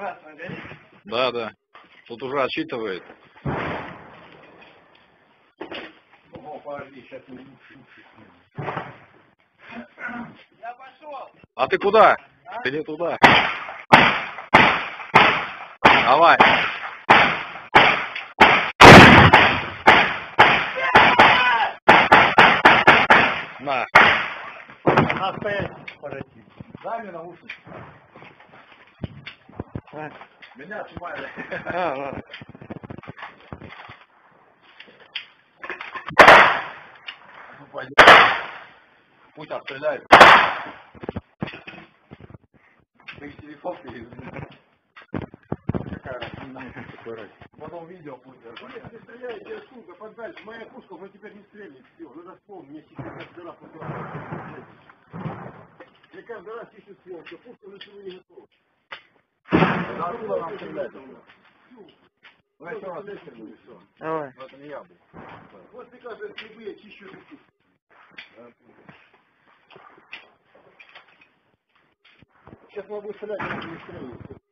Красный горит? Да, да. Тут уже отсчитывает. О, подожди, сейчас не... Я пошел. А ты куда? А? Ты не туда. Давай. На. На стоять, подойти. Дай мне наушники. Меня снимали. Ну, пойдем. Пусть отстреляет. Ты их телефон перезвонил. Какая разница? Потом видео будет. Если стреляете отсюда подальше, моя пушка уже теперь не стрельнет. Все, надо вспомнить, мне сейчас каждый раз называют. Я каждый раз ищу ствол, что пушка уже сегодня не готова. Откуда нам стрелять? Ну, еще раз выстрелю, и все. Давай. Это не я был. Вот ты каждый грибы, я чищу эту пушку. Сейчас могу стрелять, но не стрелять.